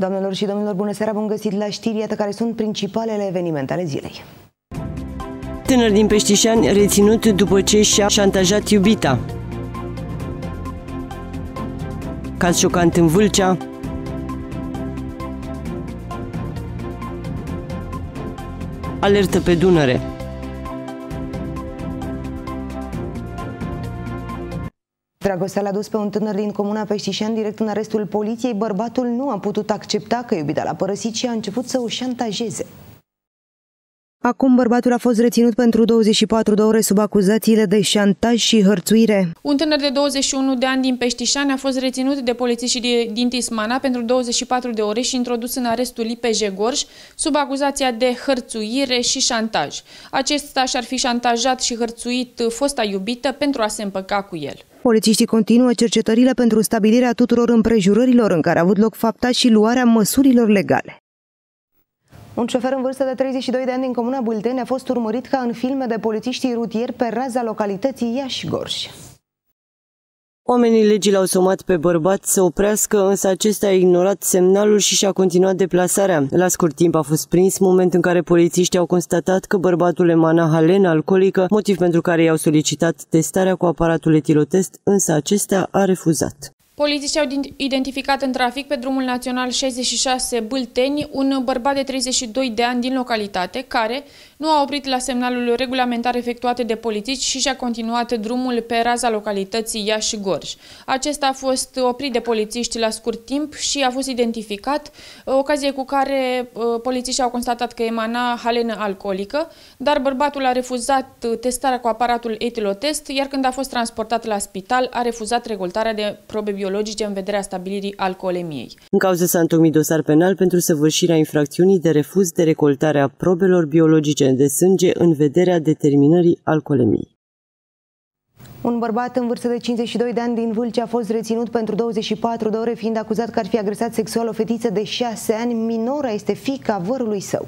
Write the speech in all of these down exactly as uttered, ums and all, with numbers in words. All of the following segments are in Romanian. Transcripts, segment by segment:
Doamnelor și domnilor, bună seara, bun găsit la știri, iată care sunt principalele evenimente ale zilei. Tânăr din Peștișani reținut după ce și-a șantajat iubita. Caz șocant în Vâlcea. Alertă pe Dunăre. Dragostea l-a dus pe un tânăr din comuna Peștișani direct în arestul poliției. Bărbatul nu a putut accepta că iubita l-a părăsit și a început să o șantajeze. Acum bărbatul a fost reținut pentru douăzeci și patru de ore sub acuzațiile de șantaj și hărțuire. Un tânăr de douăzeci și unu de ani din Peștișani a fost reținut de polițiștii din Tismana pentru douăzeci și patru de ore și introdus în arestul I P J Gorj sub acuzația de hărțuire și șantaj. Acesta și-ar fi șantajat și hărțuit fosta iubită pentru a se împăca cu el. Polițiștii continuă cercetările pentru stabilirea tuturor împrejurărilor în care a avut loc fapta și luarea măsurilor legale. Un șofer în vârstă de treizeci și doi de ani din comuna Bâlteni a fost urmărit ca în filme de polițiștii rutieri pe raza localității Iași-Gorj. Oamenii legii l-au somat pe bărbat să oprească, însă acesta a ignorat semnalul și și-a continuat deplasarea. La scurt timp a fost prins, moment în care polițiștii au constatat că bărbatul emana halenă alcoolică, motiv pentru care i-au solicitat testarea cu aparatul etilotest, însă acesta a refuzat. Polițiștii au identificat în trafic pe drumul național șaizeci și șase Bâlteni un bărbat de treizeci și doi de ani din localitate care nu a oprit la semnalul regulamentar efectuate de polițiști și și-a continuat drumul pe raza localității Iași-Gorj. Acesta a fost oprit de polițiști la scurt timp și a fost identificat, ocazie cu care polițiștii au constatat că emana halenă alcoolică, dar bărbatul a refuzat testarea cu aparatul etilotest, iar când a fost transportat la spital a refuzat recoltarea de probe biologice în vederea stabilirii alcoolemiei. În cauză s-a întocmit dosar penal pentru săvârșirea infracțiunii de refuz de recoltare a probelor biologice de sânge în vederea determinării alcoolemiei. Un bărbat în vârstă de cincizeci și doi de ani din Vâlcea a fost reținut pentru douăzeci și patru de ore fiind acuzat că ar fi agresat sexual o fetiță de șase ani. Minora este fiica vărului său.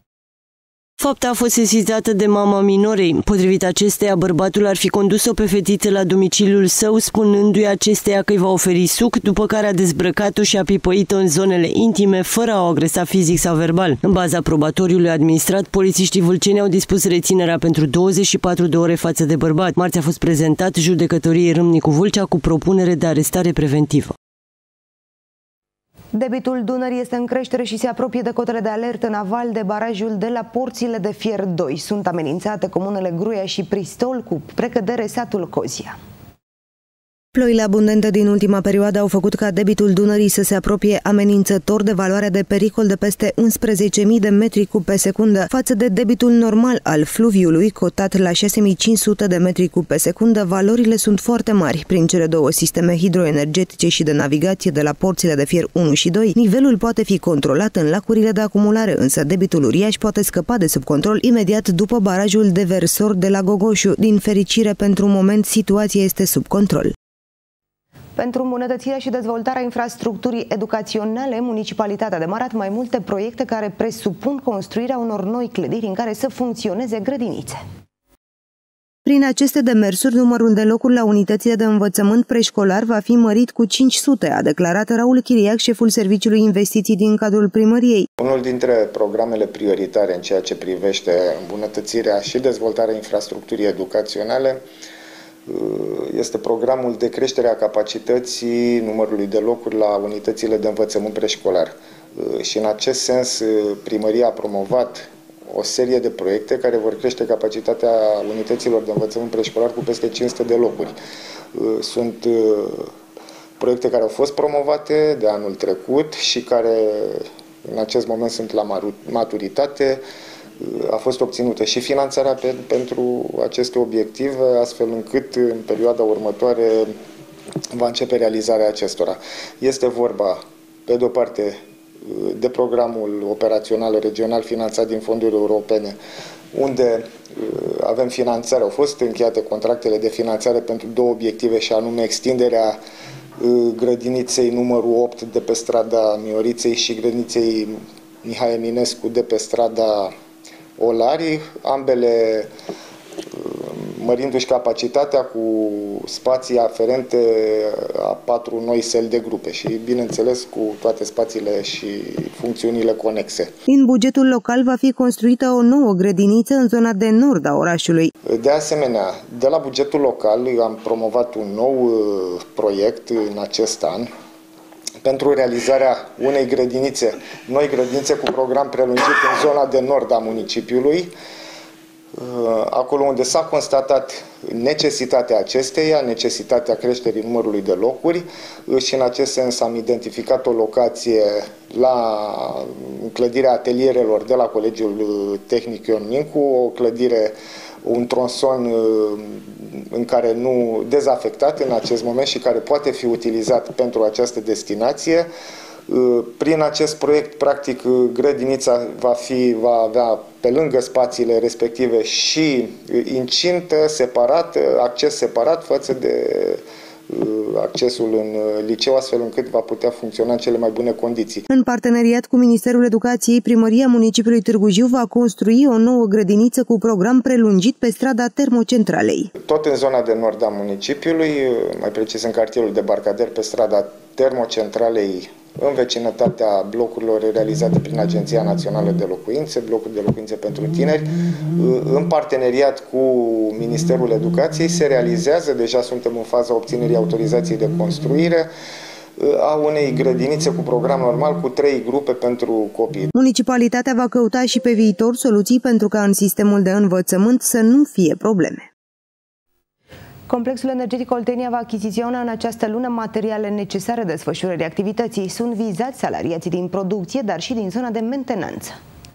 Fapta a fost sesizată de mama minorei. Potrivit acesteia, bărbatul ar fi condus-o pe fetiță la domiciliul său, spunându-i acesteia că îi va oferi suc, după care a dezbrăcat-o și a pipăit-o în zonele intime, fără a o agresa fizic sau verbal. În baza probatoriului administrat, polițiștii vâlceni au dispus reținerea pentru douăzeci și patru de ore față de bărbat. Marți a fost prezentat judecătoriei Râmnicu Vâlcea cu propunere de arestare preventivă. Debitul Dunării este în creștere și se apropie de cotele de alertă naval de barajul de la Porțile de Fier doi. Sunt amenințate comunele Gruia și Pristol, cu precădere satul Cozia. Ploile abundente din ultima perioadă au făcut ca debitul Dunării să se apropie amenințător de valoarea de pericol de peste unsprezece mii de metri cub pe secundă, față de debitul normal al fluviului, cotat la șase mii cinci sute de metri cub pe secundă. Valorile sunt foarte mari. Prin cele două sisteme hidroenergetice și de navigație de la Porțile de Fier unu și doi, nivelul poate fi controlat în lacurile de acumulare, însă debitul uriaș poate scăpa de sub control imediat după barajul deversor de la Gogoșu. Din fericire, pentru moment, situația este sub control. Pentru îmbunătățirea și dezvoltarea infrastructurii educaționale, municipalitatea a demarat mai multe proiecte care presupun construirea unor noi clădiri în care să funcționeze grădinițe. Prin aceste demersuri, numărul de locuri la unitățile de învățământ preșcolar va fi mărit cu cinci sute, a declarat Raul Chiriac, șeful Serviciului Investiții din cadrul primăriei. Unul dintre programele prioritare în ceea ce privește îmbunătățirea și dezvoltarea infrastructurii educaționale este programul de creștere a capacității numărului de locuri la unitățile de învățământ preșcolar. Și în acest sens, primăria a promovat o serie de proiecte care vor crește capacitatea unităților de învățământ preșcolar cu peste cinci sute de locuri. Sunt proiecte care au fost promovate de anul trecut și care în acest moment sunt la maturitate. A fost obținută și finanțarea pe, pentru aceste obiective, astfel încât în perioada următoare va începe realizarea acestora. Este vorba, pe de o parte, de programul operațional regional finanțat din fonduri europene, unde avem finanțare, au fost încheiate contractele de finanțare pentru două obiective, și anume extinderea grădiniței numărul opt de pe strada Mioriței și grădiniței Mihai Eminescu de pe strada Olari. Ambele mărindu-și capacitatea cu spații aferente a patru noi săli de grupe și, bineînțeles, cu toate spațiile și funcțiunile conexe. În bugetul local va fi construită o nouă grădiniță în zona de nord a orașului. De asemenea, de la bugetul local am promovat un nou proiect în acest an pentru realizarea unei grădinițe, noi grădinițe cu program prelungit în zona de nord a municipiului, acolo unde s-a constatat necesitatea acesteia, necesitatea creșterii numărului de locuri și în acest sens am identificat o locație la clădirea atelierelor de la Colegiul Tehnic Ion Mincu, o clădire, un tronson în care nu dezafectat în acest moment și care poate fi utilizat pentru această destinație. Prin acest proiect, practic, grădinița va, fi, va avea pe lângă spațiile respective și incintă separată, acces separat față de accesul în liceu, astfel încât va putea funcționa în cele mai bune condiții. În parteneriat cu Ministerul Educației, Primăria Municipiului Târgu Jiu va construi o nouă grădiniță cu program prelungit pe strada Termocentralei. Tot în zona de nord a municipiului, mai precis în cartierul Debarcader, pe strada Termocentralei, în vecinătatea blocurilor realizate prin Agenția Națională de Locuințe, blocuri de locuințe pentru tineri, în parteneriat cu Ministerul Educației se realizează, deja suntem în faza obținerii autorizației de construire, a unei grădinițe cu program normal cu trei grupe pentru copii. Municipalitatea va căuta și pe viitor soluții pentru ca în sistemul de învățământ să nu fie probleme. Complexul energetic Oltenia va achiziționa în această lună materiale necesare desfășurării activității. Sunt vizați salariații din producție, dar și din zona de mentenanță.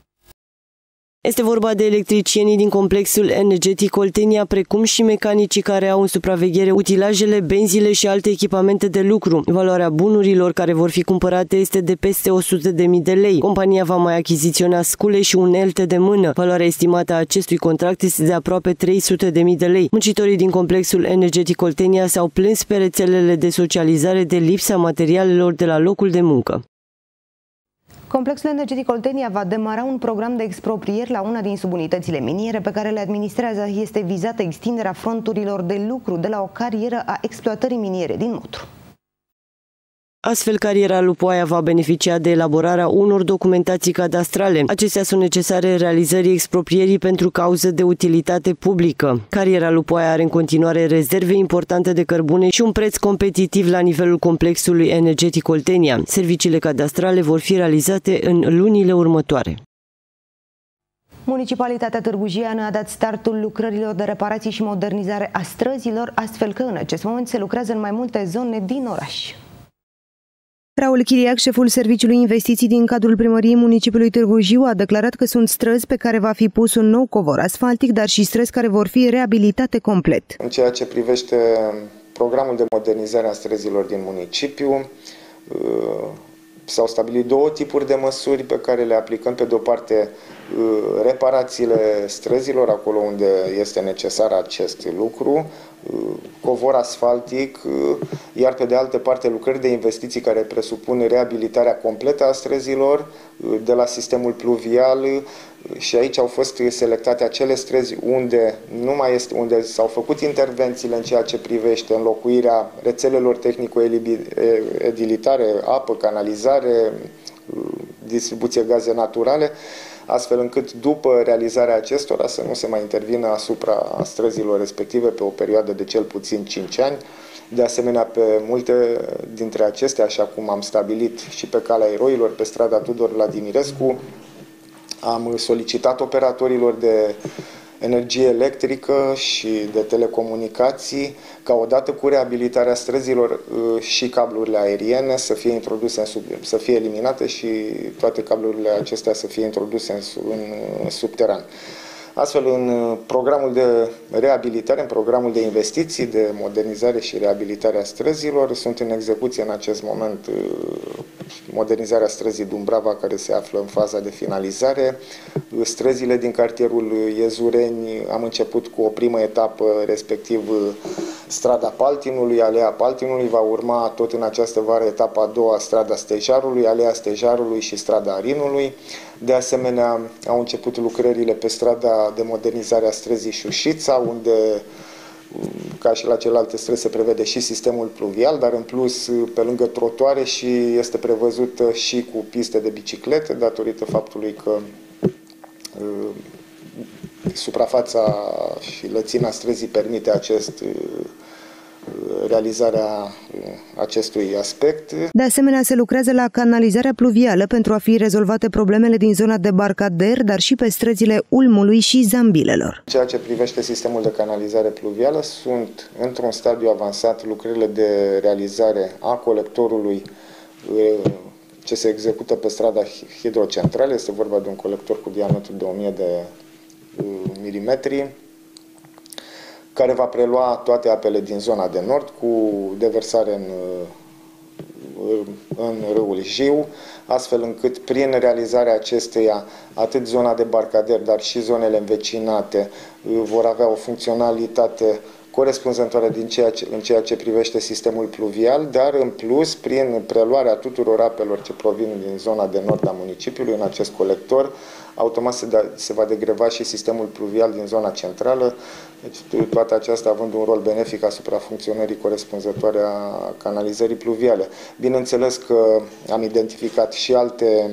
Este vorba de electricienii din complexul energetic Oltenia, precum și mecanicii care au în supraveghere utilajele, benzile și alte echipamente de lucru. Valoarea bunurilor care vor fi cumpărate este de peste o sută de mii de lei. Compania va mai achiziționa scule și unelte de mână. Valoarea estimată a acestui contract este de aproape trei sute de mii de lei. Muncitorii din complexul energetic Oltenia s-au plâns pe rețelele de socializare de lipsa materialelor de la locul de muncă. Complexul energetic Oltenia va demara un program de exproprieri la una din subunitățile miniere pe care le administrează. Este vizată extinderea fronturilor de lucru de la o carieră a exploatării miniere din Motru. Astfel, cariera Lupoaia va beneficia de elaborarea unor documentații cadastrale. Acestea sunt necesare realizării exproprierii pentru cauză de utilitate publică. Cariera Lupoaia are în continuare rezerve importante de cărbune și un preț competitiv la nivelul complexului energetic Oltenia. Serviciile cadastrale vor fi realizate în lunile următoare. Municipalitatea Târgu Jiu a dat startul lucrărilor de reparații și modernizare a străzilor, astfel că în acest moment se lucrează în mai multe zone din oraș. Raul Chiriac, șeful Serviciului Investiții din cadrul Primăriei Municipiului Târgu Jiu, a declarat că sunt străzi pe care va fi pus un nou covor asfaltic, dar și străzi care vor fi reabilitate complet. În ceea ce privește programul de modernizare a străzilor din municipiu, s-au stabilit două tipuri de măsuri pe care le aplicăm. Pe de o parte, reparațiile străzilor, acolo unde este necesar acest lucru, covor asfaltic, iar pe de altă parte lucrări de investiții care presupun reabilitarea completă a străzilor de la sistemul pluvial, și aici au fost selectate acele străzi unde nu mai este, unde s-au făcut intervențiile în ceea ce privește înlocuirea rețelelor tehnico-edilitare, apă, canalizare, distribuție gaze naturale, astfel încât după realizarea acestora să nu se mai intervină asupra străzilor respective pe o perioadă de cel puțin cinci ani. De asemenea, pe multe dintre acestea, așa cum am stabilit și pe calea eroilor, pe strada Tudor Vladimirescu, am solicitat operatorilor de energie electrică și de telecomunicații ca odată cu reabilitarea străzilor și cablurile aeriene să fie introduse, în sub, să fie eliminate și toate cablurile acestea să fie introduse în, în subteran. Astfel, în programul de reabilitare, în programul de investiții, de modernizare și reabilitare a străzilor, sunt în execuție în acest moment modernizarea străzii Dumbrava, care se află în faza de finalizare. Străzile din cartierul Iezureni, am început cu o primă etapă, respectiv strada Paltinului, Alea Paltinului, va urma tot în această vară etapa a doua, strada Stejarului, Alea Stejarului și strada Arinului. De asemenea, au început lucrările pe strada de modernizare a străzii Șușița, unde, ca și la celelalte străzi, se prevede și sistemul pluvial, dar în plus, pe lângă trotuare, și este prevăzută și cu piste de biciclete, datorită faptului că suprafața și lățimea străzii permite acest, realizarea acestui aspect. De asemenea, se lucrează la canalizarea pluvială pentru a fi rezolvate problemele din zona de Barcader, dar și pe străzile Ulmului și Zambilelor. Ceea ce privește sistemul de canalizare pluvială, sunt într-un stadiu avansat lucrările de realizare a colectorului ce se execută pe strada Hidrocentrală. Este vorba de un colector cu diametru de o mie de milimetri, care va prelua toate apele din zona de nord cu deversare în, în râul Jiu, astfel încât prin realizarea acesteia atât zona de Barcader, dar și zonele învecinate vor avea o funcționalitate corespunzătoare din ceea ce, în ceea ce privește sistemul pluvial, dar în plus, prin preluarea tuturor apelor ce provin din zona de nord a municipiului în acest colector, automat se, da, se va degreva și sistemul pluvial din zona centrală, deci toată aceasta având un rol benefic asupra funcționării corespunzătoare a canalizării pluviale. Bineînțeles că am identificat și alte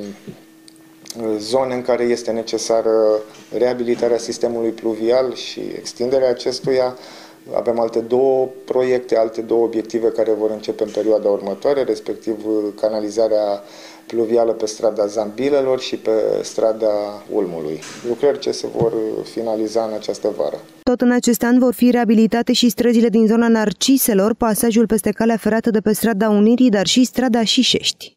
zone în care este necesară reabilitarea sistemului pluvial și extinderea acestuia. Avem alte două proiecte, alte două obiective care vor începe în perioada următoare, respectiv canalizarea pluvială pe strada Zambilelor și pe strada Ulmului. Lucrări ce se vor finaliza în această vară. Tot în acest an vor fi reabilitate și străzile din zona Narciselor, pasajul peste calea ferată de pe strada Unirii, dar și strada Șișești.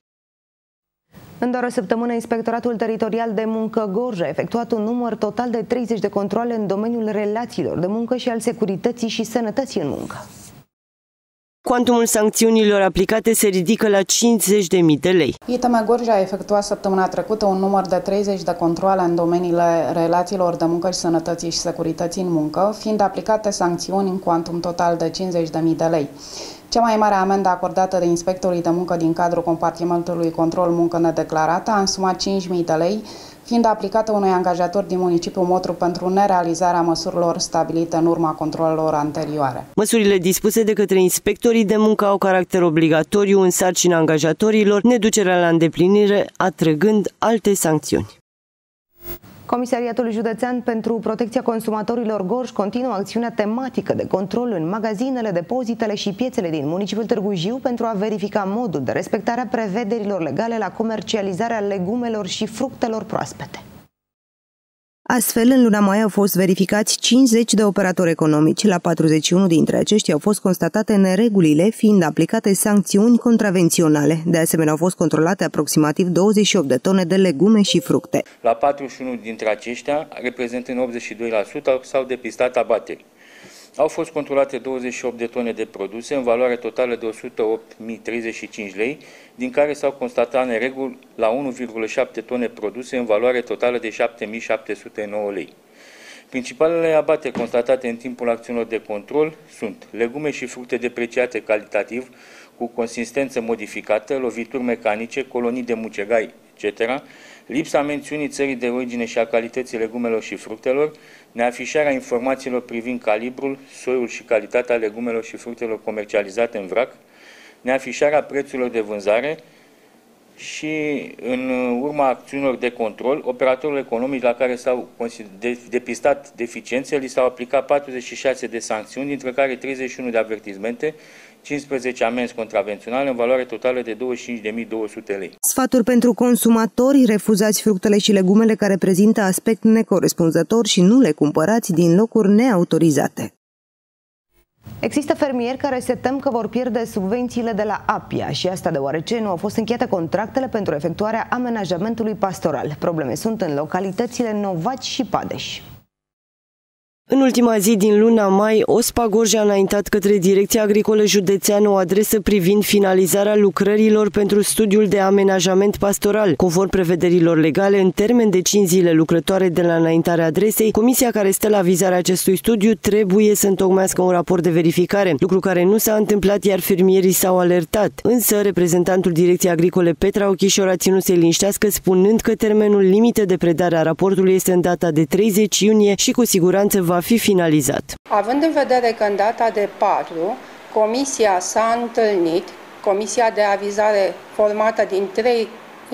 În doar o săptămână, Inspectoratul Teritorial de Muncă Gorj a efectuat un număr total de treizeci de controale în domeniul relațiilor de muncă și al securității și sănătății în muncă. Cuantumul sancțiunilor aplicate se ridică la cincizeci de mii de lei. I T M Gorj a efectuat săptămâna trecută un număr de treizeci de controale în domeniile relațiilor de muncă și sănătății și securității în muncă, fiind aplicate sancțiuni în cuantum total de cincizeci de mii de lei. Cea mai mare amendă acordată de inspectorii de muncă din cadrul compartimentului control muncă nedeclarată a însumat cinci mii de lei, fiind aplicată unui angajator din municipiul Motru pentru nerealizarea măsurilor stabilite în urma controlelor anterioare. Măsurile dispuse de către inspectorii de muncă au caracter obligatoriu în sarcina angajatorilor, neducerea la îndeplinire atrăgând alte sancțiuni. Comisariatul Județean pentru Protecția Consumatorilor Gorj continuă acțiunea tematică de control în magazinele, depozitele și piețele din municipiul Târgu Jiu pentru a verifica modul de respectare a prevederilor legale la comercializarea legumelor și fructelor proaspete. Astfel, în luna mai au fost verificați cincizeci de operatori economici. La patruzeci și unu dintre aceștia au fost constatate neregulile, fiind aplicate sancțiuni contravenționale. De asemenea, au fost controlate aproximativ douăzeci și opt de tone de legume și fructe. La patruzeci și unu dintre aceștia, reprezentând optzeci și doi la sută, s-au depistat abateri. Au fost controlate douăzeci și opt de tone de produse în valoare totală de o sută opt mii treizeci și cinci lei, din care s-au constatat nereguli la unu virgulă șapte tone produse în valoare totală de șapte mii șapte sute nouă lei. Principalele abateri constatate în timpul acțiunilor de control sunt legume și fructe depreciate calitativ, cu consistență modificată, lovituri mecanice, colonii de mucegai, et cetera, lipsa mențiunii țării de origine și a calității legumelor și fructelor, neafișarea informațiilor privind calibrul, soiul și calitatea legumelor și fructelor comercializate în vrac, neafișarea prețurilor de vânzare și, în urma acțiunilor de control, operatorilor economici la care s-au depistat deficiențe, li s-au aplicat patruzeci și șase de sancțiuni, dintre care treizeci și unu de avertismente, cincisprezece amenzi contravenționale în valoare totală de douăzeci și cinci de mii două sute lei. Sfaturi pentru consumatori: refuzați fructele și legumele care prezintă aspect necorespunzător și nu le cumpărați din locuri neautorizate. Există fermieri care se tem că vor pierde subvențiile de la APIA și asta deoarece nu au fost încheiate contractele pentru efectuarea amenajamentului pastoral. Probleme sunt în localitățile Novaci și Padeș. În ultima zi din luna mai, O S P A Gorj a înaintat către Direcția Agricolă Județeană o adresă privind finalizarea lucrărilor pentru studiul de amenajament pastoral. Conform prevederilor legale, în termen de cinci zile lucrătoare de la înaintarea adresei, comisia care stă la vizarea acestui studiu trebuie să întocmească un raport de verificare, lucru care nu s-a întâmplat, iar fermierii s-au alertat. Însă, reprezentantul Direcției Agricole Petra Ochișor a ținut să-i liniștească, spunând că termenul limită de predare a raportului este în data de treizeci iunie și cu siguranță va fi finalizat. Având în vedere că în data de patru, comisia s-a întâlnit, comisia de avizare formată din trei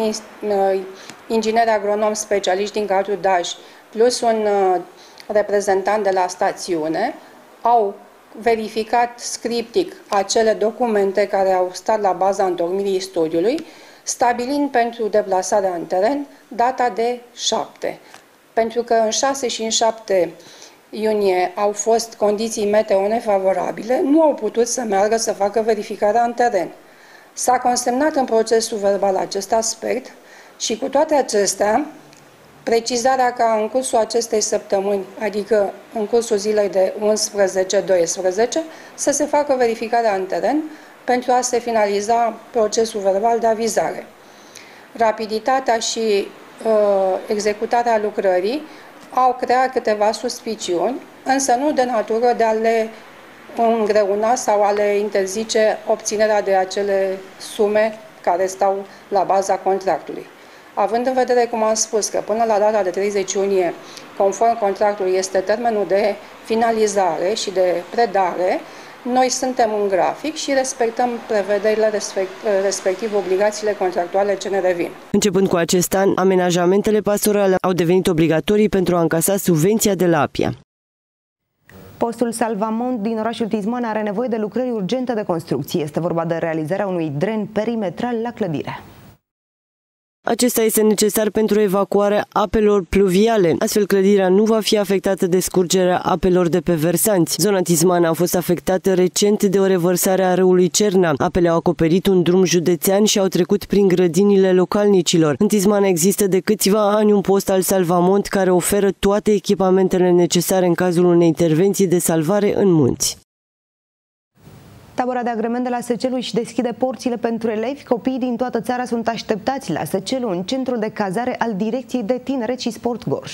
ingineri agronomi specialiști din cadrul D A J plus un reprezentant de la stațiune, au verificat scriptic acele documente care au stat la baza întocmirii studiului, stabilind pentru deplasarea în teren data de șapte. Pentru că în șase și în șapte iunie au fost condiții meteo nefavorabile, nu au putut să meargă să facă verificarea în teren. S-a consemnat în procesul verbal acest aspect și cu toate acestea, precizarea ca în cursul acestei săptămâni, adică în cursul zilei de unsprezece doisprezece, să se facă verificarea în teren pentru a se finaliza procesul verbal de avizare. Rapiditatea și uh, executarea lucrării au creat câteva suspiciuni, însă nu de natură de a le îngreuna sau a le interzice obținerea de acele sume care stau la baza contractului. Având în vedere, cum am spus, că până la data de treizeci iunie, conform contractului, este termenul de finalizare și de predare, noi suntem în grafic și respectăm prevederile, respectiv obligațiile contractuale ce ne revin. Începând cu acest an, amenajamentele pastorale au devenit obligatorii pentru a încasa subvenția de la APIA. Postul Salvamont din orașul Tizman are nevoie de lucrări urgente de construcție. Este vorba de realizarea unui dren perimetral la clădire. Acesta este necesar pentru evacuarea apelor pluviale. Astfel, clădirea nu va fi afectată de scurgerea apelor de pe versanți. Zona Tizman a fost afectată recent de o revărsare a râului Cerna. Apele au acoperit un drum județean și au trecut prin grădinile localnicilor. În Tizman există de câțiva ani un post al Salvamont care oferă toate echipamentele necesare în cazul unei intervenții de salvare în munți. Tabăra de agrement de la Săcelu își deschide porțile pentru elevi. Copiii din toată țara sunt așteptați la Săcelu, în centrul de cazare al Direcției de Tineret și Sport Gorj.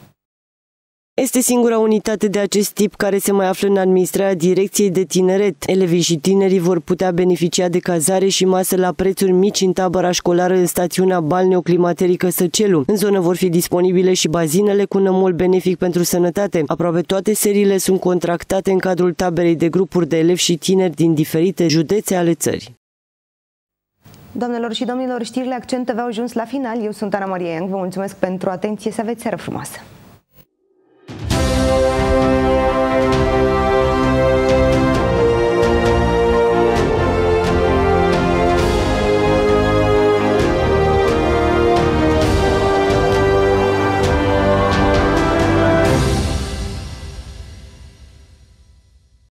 Este singura unitate de acest tip care se mai află în administrarea Direcției de Tineret. Elevii și tinerii vor putea beneficia de cazare și masă la prețuri mici în tabăra școlară în stațiunea balneoclimaterică Săcelu. În zonă vor fi disponibile și bazinele cu nămol benefic pentru sănătate. Aproape toate seriile sunt contractate în cadrul taberei de grupuri de elevi și tineri din diferite județe ale țării. Doamnelor și domnilor, știrile Accent T V au ajuns la final. Eu sunt Ana Maria Iang. Vă mulțumesc pentru atenție. Să aveți seară frumoasă!